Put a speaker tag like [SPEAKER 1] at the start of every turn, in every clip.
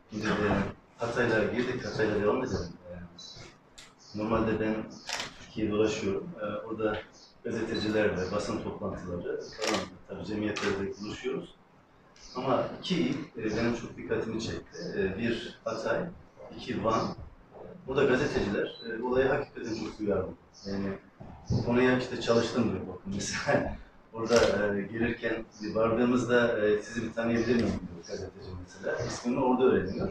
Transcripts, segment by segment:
[SPEAKER 1] Şimdi Hatay'la girdik, Hatay'la devam edelim. Normalde ben Türkiye'de dolaşıyorum. Orada gazetecilerle, basın toplantıları falan, tabii cemiyetlerde buluşuyoruz. Ama iki il benim çok dikkatimi çekti. Bir Hatay, iki Van. Burada gazeteciler olaya hakikaten çok duyarlı. Yani bu konuya işte çalıştım diyor bakın mesela. Orada gelirken vardığımızda sizi bir tanıyabilir miyim diyor gazeteci mesela. İsmini orada öğreniyor.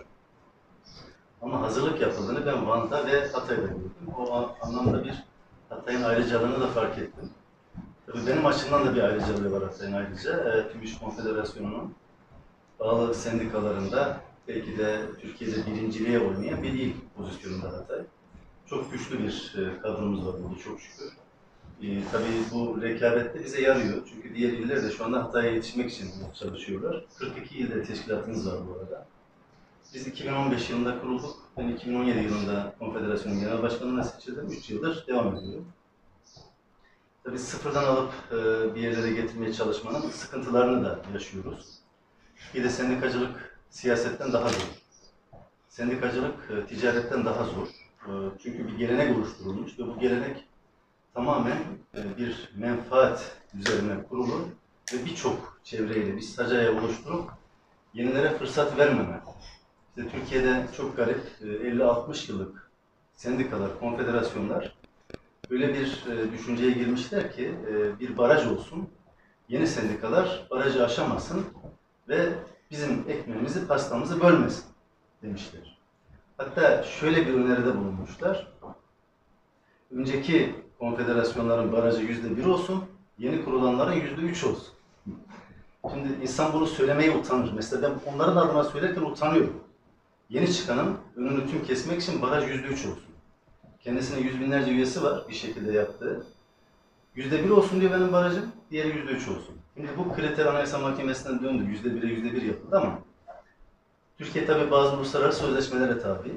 [SPEAKER 1] Ama hazırlık yapıldığını ben Van'da ve Hatay'da gördüm. O anlamda bir Hatay'ın ayrıcalığını da fark ettim. Tabii benim açımdan da bir ayrıcalığı var Hatay'ın ayrıca. Tüm İş Konfederasyonu'nun bağlı sendikalarında belki de Türkiye'de birinciliğe oynayan bir il pozisyonunda Hatay. Çok güçlü bir kadromuz var burada çok şükür. Tabii bu rekabette bize yarıyor. Çünkü diğer iller de şu anda Hatay'a yetişmek için çalışıyorlar. 42 ilde teşkilatımız var bu arada. Biz 2015 yılında kurulduk. Ben 2017 yılında Konfederasyonun Genel Başkanlığı'na seçildim. 3 yıldır devam ediyorum. Tabii sıfırdan alıp bir yerlere getirmeye çalışmanın sıkıntılarını da yaşıyoruz. Bir de sendikacılık siyasetten daha zor. Sendikacılık ticaretten daha zor. Çünkü bir gelenek oluşturulmuş ve bu gelenek tamamen bir menfaat üzerine kurulu ve birçok çevreyle bir sacaya oluşturup yenilere fırsat vermeme. İşte Türkiye'de çok garip 50-60 yıllık sendikalar, konfederasyonlar öyle bir düşünceye girmişler ki bir baraj olsun, yeni sendikalar barajı aşamasın ve bizim ekmeğimizi, pastamızı bölmesin demişler. Hatta şöyle bir öneride bulunmuşlar. Önceki konfederasyonların barajı %1 olsun, yeni kurulanların %3 olsun. Şimdi insan bunu söylemeye utanır. Mesela ben onların adına söylerken utanıyorum. Yeni çıkanın önünü tüm kesmek için baraj %3 olsun. Kendisine yüz binlerce üyesi var bir şekilde yaptığı. %1 olsun diyor benim barajım, diğeri %3 olsun. Şimdi bu kriter Anayasa Mahkemesi'nden döndü. %1'e %1 yapıldı ama Türkiye tabii bazı uluslararası sözleşmelere tabi.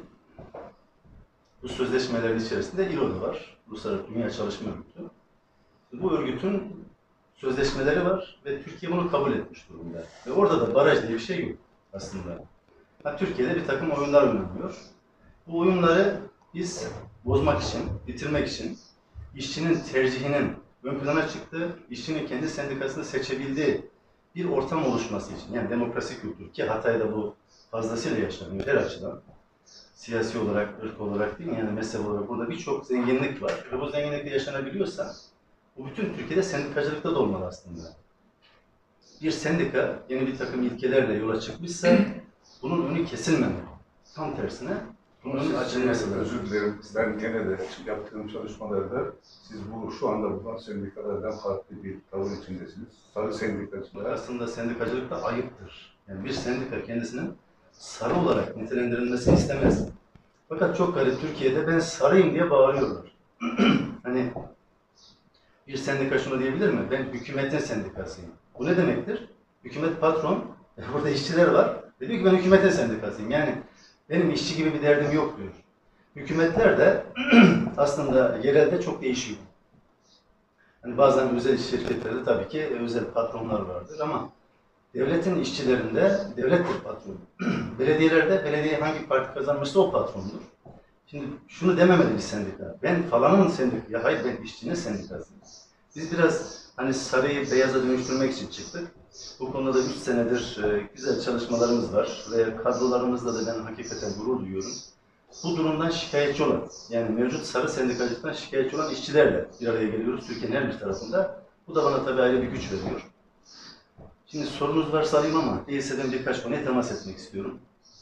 [SPEAKER 1] Bu sözleşmelerin içerisinde İLO var. Uluslararası Dünya Çalışma Örgütü. Bu örgütün sözleşmeleri var ve Türkiye bunu kabul etmiş durumda. Ve orada da baraj diye bir şey yok aslında. Türkiye'de bir takım oyunlar oynanıyor. Bu oyunları biz bozmak için, bitirmek için, işçinin tercihinin ön plana çıktığı, işçinin kendi sendikasını seçebildiği bir ortam oluşması için, yani demokrasi kültürü ki Hatay'da bu fazlasıyla yaşanıyor her açıdan. Siyasi olarak, ırk olarak değil mi? Yani mezhep olarak burada birçok zenginlik var. Ve bu zenginlikte yaşanabiliyorsa bu bütün Türkiye'de sendikacılıkta da olmalı aslında. Bir sendika yeni bir takım ilkelerle yola çıkmışsa bunun önü kesilmemeli. Tam tersine bunun önü açılması.
[SPEAKER 2] Özür dilerim. Ben gene de yaptığım çalışmalarda siz bu şu anda bulunan sendikalardan farklı bir tavır içindesiniz. Sarı sendikacılar.
[SPEAKER 1] Aslında sendikacılık da ayıptır. Yani bir sendika kendisinin sarı olarak nitelendirilmesini istemez. Fakat çok garip Türkiye'de ben sarıyım diye bağırıyorlar. Hani bir sendika şunu diyebilir mi? Ben hükümetin sendikasıyım. Bu ne demektir? Hükümet patron, burada işçiler var. Diyor ki ben hükümetin sendikasıyım. Yani benim işçi gibi bir derdim yok diyor. Hükümetler de aslında yerelde çok değişiyor. Yani bazen özel şirketlerde tabii ki özel patronlar vardır ama devletin işçilerinde devlettir patron. Belediyelerde belediye hangi parti kazanmışsa o patrondur. Şimdi şunu dememeli bir sendika. Ben falanın sendikası. Ya hayır ben işçinin sendikasıyım. Biz biraz hani sarıyı beyaza dönüştürmek için çıktık. Bu konuda da 3 senedir güzel çalışmalarımız var ve kadrolarımızda da ben hakikaten gurur duyuyorum. Bu durumdan şikayetçi olan, yani mevcut sarı sendikacılıktan şikayetçi olan işçilerle bir araya geliyoruz Türkiye'nin her bir tarafında. Bu da bana tabii ayrı bir güç veriyor. Şimdi sorunuz varsa alayım ama değilse de birkaç konuya temas etmek istiyorum.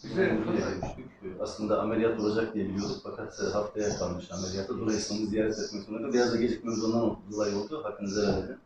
[SPEAKER 1] Aslında ameliyat olacak diye biliyorduk fakat haftaya kalmış ameliyatı. Dolayısıyla onu ziyaret etmek zorunda. Biraz da gecikmemiz ondan dolayı oldu. Hakkınızı helal edin.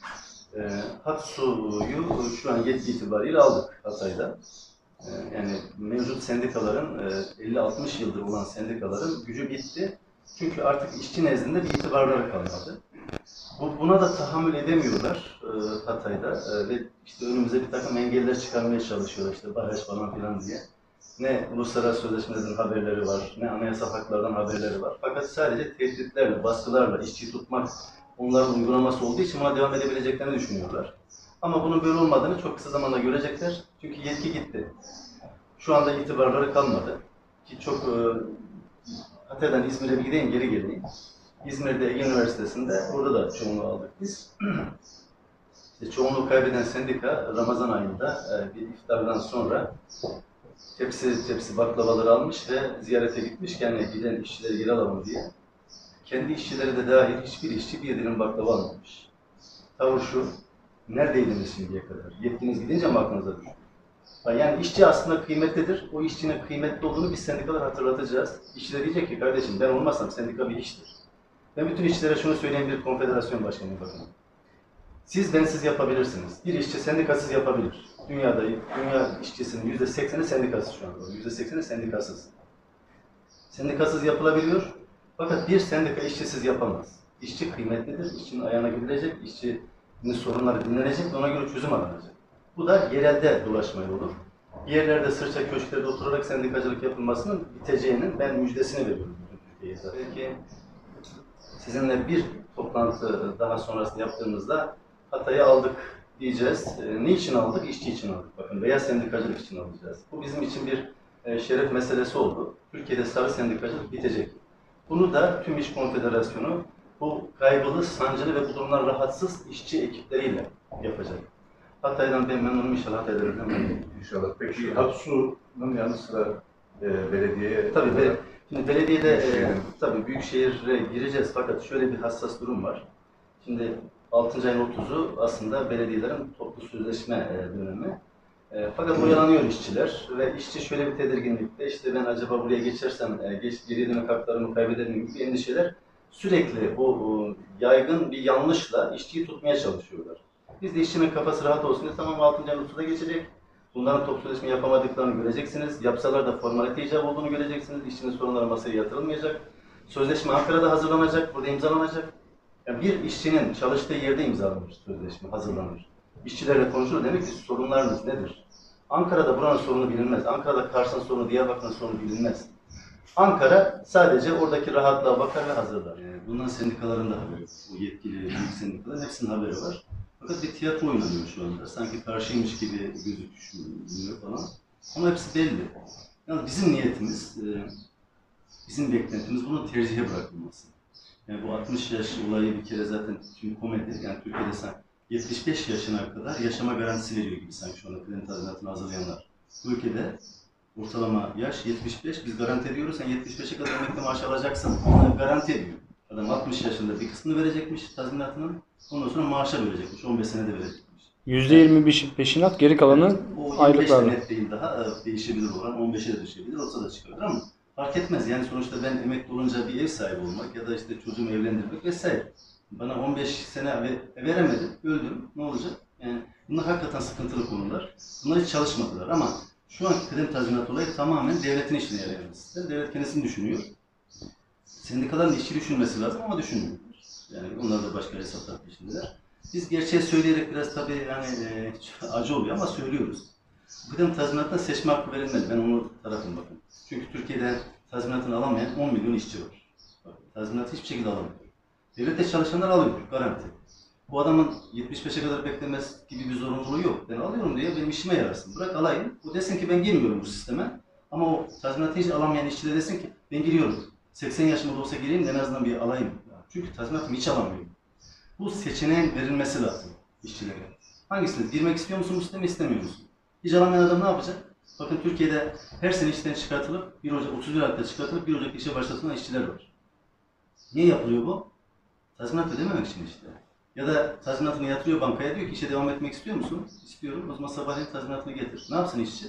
[SPEAKER 1] Hatsu'yu şu an yetki itibariyle aldık Hatay'da. Yani mevcut sendikaların, 50-60 yıldır olan sendikaların gücü bitti. Çünkü artık işçi nezdinde bir itibarları kalmadı. Buna da tahammül edemiyorlar Hatay'da ve işte önümüze bir takım engeller çıkarmaya çalışıyorlar işte baraj falan filan diye. Ne uluslararası sözleşmelerden haberleri var, ne anayasal haklardan haberleri var. Fakat sadece tehditlerle, baskılarla işçi tutmak, onların uygulaması olduğu için buna devam edebileceklerini düşünüyorlar. Ama bunun böyle olmadığını çok kısa zamanda görecekler. Çünkü yetki gitti. Şu anda itibarları kalmadı. Ki çok Hatay'dan İzmir'e bir gideyim, geri geleyim. İzmir'de Ege Üniversitesi'nde, orada da çoğunluğu aldık biz. İşte çoğunluğu kaybeden sendika Ramazan ayında bir iftardan sonra tepsi baklavaları almış ve ziyarete gitmiş. Yani giden işçileri geri alalım diye. Kendi işçileri de dahil hiçbir işçi bir dilim baklava almamış. Tavır şu, neredeydiniz şimdiye kadar? Yetkiniz gidince mi aklınıza düştü? Yani işçi aslında kıymetlidir. O işçinin kıymetli olduğunu biz sendikalar hatırlatacağız. İşçi de diyecek ki kardeşim ben olmazsam sendika bir iştir. Ben bütün işçilere şunu söyleyeyim, bir konfederasyon başkanıyım bakın. Siz bensiz yapabilirsiniz. Bir işçi sendikasız yapabilir. Dünya işçisinin %80'i sendikasız şu anda. %80'i sendikasız. Sendikasız yapılabiliyor. Fakat bir sendika işçisiz yapamaz. İşçi kıymetlidir. İşçinin ayağına gidilecek, işçinin sorunları dinlenecek ve ona göre çözüm aranacak. Bu da yerelde dolaşmayla olur. Bir yerlerde sırça köşklerde oturarak sendikacılık yapılmasının biteceğinin ben müjdesini veriyorum bütün Türkiye'ye zaten. Belki sizinle bir toplantı daha sonrasında yaptığımızda Hatay'ı aldık diyeceğiz. Ne için aldık? İşçi için aldık. Bakın veya sendikacılık için alacağız. Bu bizim için bir şeref meselesi oldu. Türkiye'de sarı sendikacılık bitecek. Bunu da tüm İş Konfederasyonu bu kaygılı, sancılı ve bu durumdan rahatsız işçi ekipleriyle yapacak. Hatay'dan ben memnunum, inşallah Hatay'dan memnunum.
[SPEAKER 2] İnşallah. Peki Aksu'nun yanı sıra belediyeye...
[SPEAKER 1] Tabii şimdi belediyede tabii büyükşehire gireceğiz fakat şöyle bir hassas durum var. Şimdi 6. ayın 30'u aslında belediyelerin toplu sözleşme dönemi. Fakat oyalanıyor işçiler ve işçi şöyle bir tedirginlikte, işte ben acaba buraya geçersem geriye dönük haklarımı kaybederim gibi endişeler sürekli bu yaygın bir yanlışla işçiyi tutmaya çalışıyorlar. Biz de işçinin kafası rahat olsun diye tamam 6. ayın 30'da geçecek. Bunların toplu sözleşme yapamadıklarını göreceksiniz. Yapsalar da formalite icap olduğunu göreceksiniz. İşçinin sorunları masaya yatırılmayacak. Sözleşme Ankara'da hazırlanacak, burada imzalanacak. Yani bir işçinin çalıştığı yerde imzalanır sözleşme, hazırlanır. İşçilerle konuşulur, demek ki sorunlarınız nedir? Ankara'da buranın sorunu bilinmez. Ankara'da Kars'ın sorunu, Diyarbakır'ın sorunu bilinmez. Ankara sadece oradaki rahatlığa bakar ve hazırlar. Bundan sendikaların da haberi, bu yetkili büyük sendikaların hepsinin haberi var. Fakat bir tiyatro oynanıyor şu anda. Sanki karşıymış gibi gözüküyor falan. Ama hepsi belli. Yani bizim niyetimiz, bizim beklentimiz bunun tercihe bırakılması. Yani bu 60 yaş olayı bir kere zaten tüm komedi. Yani Türkiye'de 75 yaşına kadar yaşama garantisi veriyor gibi sanki şu anda kıdem tazminatını hazırlayanlar. Bu ülkede ortalama yaş 75, biz garanti ediyoruz. Sen 75'e kadar emekli maaş alacaksın. Onu garanti ediyor. Adam 60 yaşında bir kısmını verecekmiş tazminatının. Ondan sonra maaşa verecekmiş. 15 senede verecekmiş.
[SPEAKER 3] %25 peşinat, geri kalanı aylıklarla.
[SPEAKER 1] Net değil daha. Değişebilir oran. 15'e de düşebilir. Olsa da çıkabilir ama fark etmez. Yani sonuçta ben emekli olunca bir ev sahibi olmak ya da işte çocuğumu evlendirmek vesaire. Bana 15 sene veremedim, öldüm. Ne olacak? Yani bunlar hakikaten sıkıntılı konular. Bunlar hiç çalışmadılar ama şu anki kıdem tazminat olayı tamamen devletin işine yarayan bir sistem. Devlet kendisini düşünüyor. Sendikaların işçi düşünmesi lazım ama düşünmüyorlar. Yani onlar da başka hesaplar peşindeler. Biz gerçeği söyleyerek biraz tabii yani acı oluyor ama söylüyoruz. Kıdem tazminatına seçme hakkı verilmez. Ben onu tarafım bakın. Çünkü Türkiye'de tazminatını alamayan 10 milyon işçi var. Bakın, tazminatı hiçbir şekilde alamıyor. Devlette çalışanlar alıyor, garanti. Bu adamın 75'e kadar beklemez gibi bir zorunluluğu yok. Ben alıyorum diye benim işime yararsın. Bırak alayım. O desin ki ben girmiyorum bu sisteme. Ama o tazminatı hiç alamayan işçi de desin ki ben giriyorum. 80 yaşımda olsa gireyim de en azından bir alayım. Çünkü tazminatımı hiç alamıyorum. Bu seçeneğin verilmesi lazım işçilere. Hangisini? Girmek istiyor musun bu sisteme, istemiyor musun? Hiç alamayan adam ne yapacak? Bakın Türkiye'de her sene işten çıkartılıp 1 Ocak 31 Aralık'ta çıkartılıp 1 Ocak işe başlatılan işçiler var. Niye yapılıyor bu? Tazminat ödememek için işte. Ya da tazminatını yatırıyor bankaya, diyor ki işe devam etmek istiyor musun? İstiyorum. O zaman sabahleyin tazminatını getir. Ne yapsın işçi?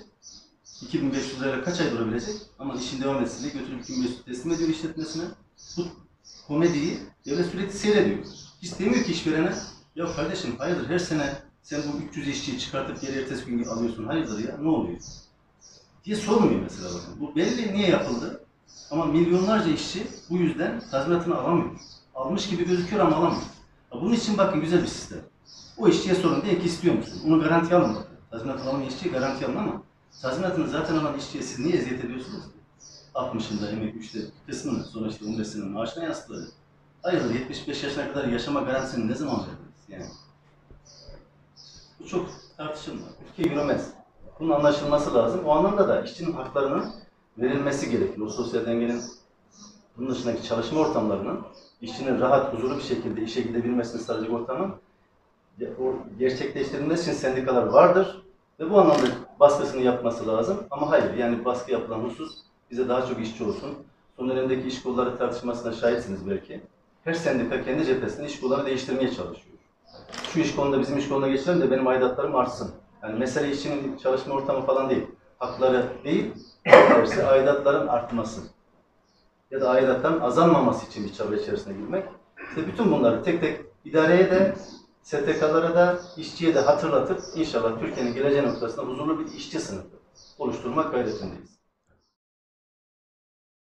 [SPEAKER 1] 2500 lirayla kaç ay durabilecek? Ama işin devam etsin diye götürüp 2500 teslim ediyor işletmesine. Bu komediyi devlet sürekli seyrediyor. Hiç demiyor ki işverene, ya kardeşim hayırdır her sene sen bu 300 işçiyi çıkartıp geri ertesi gün alıyorsun, hayırdır ya ne oluyor? Diye sormuyor mesela bakın. Bu belli niye yapıldı? Ama milyonlarca işçi bu yüzden tazminatını alamıyor. Almış gibi gözüküyor ama alamıyor. Bunun için bakın güzel bir sistem. O işçiye sorun, deyin ki istiyor musun? Onu garanti alın bakın. Tazminat alamayan işçiyi garanti alın ama tazminatını zaten alan işçiye siz niye eziyet ediyorsunuz? 60'ında emek 3'te kısmını, sonra işte 15 senenin maaşına yansıtılacak. Hayırdır 75 yaşına kadar yaşama garantisini ne zaman verdiniz? Yani bu çok tartışılmaz. Ülke yürümez. Bunun anlaşılması lazım. O anlamda da işçinin haklarının verilmesi gerekiyor. O sosyal dengenin bunun dışındaki çalışma ortamlarının işçinin rahat, huzurlu bir şekilde işe gidebilmesini sağlayacak ortamın gerçekleştirilmesi için sendikalar vardır ve bu anlamda baskısını yapması lazım. Ama hayır, yani baskı yapılan husus bize daha çok işçi olsun. Son dönemdeki iş kolları tartışmasına şahitsiniz belki. Her sendika kendi cephesinde iş kollarını değiştirmeye çalışıyor. Şu iş kolunda bizim iş koluna geçelim de benim aidatlarım artsın. Yani mesele işçinin çalışma ortamı falan değil. Hakları değil, tersi aidatların artması. Ya da aidatların azalmaması için bir çaba içerisine girmek. İşte bütün bunları tek tek idareye de, STK'lara da, işçiye de hatırlatıp inşallah Türkiye'nin geleceği noktasında huzurlu bir işçi sınıfı oluşturmak gayretindeyiz.